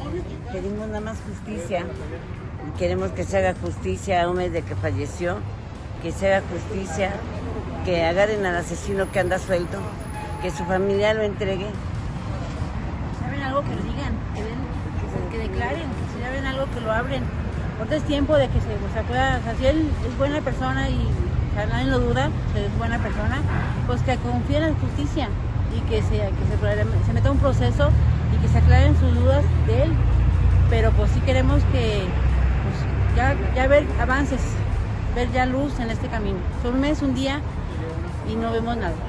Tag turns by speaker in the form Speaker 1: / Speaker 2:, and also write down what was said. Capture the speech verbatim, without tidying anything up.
Speaker 1: Pedimos nada más justicia. Queremos que se haga justicia a un mes de que falleció, que se haga justicia, que agarren al asesino que anda suelto, que su familia lo entregue.
Speaker 2: ¿Saben algo que lo digan? Que, den, que, que declaren, si saben algo que lo abren. Ahorita es tiempo de que se pues, aclara, o sea, si él es buena persona y o sea, nadie lo duda, que es buena persona, pues que confíe en la justicia y que se, que se, se meta un proceso y que se aclaren sus dudas de él. Pero pues sí queremos que pues, ya, ya ver avances, ver ya luz en este camino. Son un mes, un día y no vemos nada.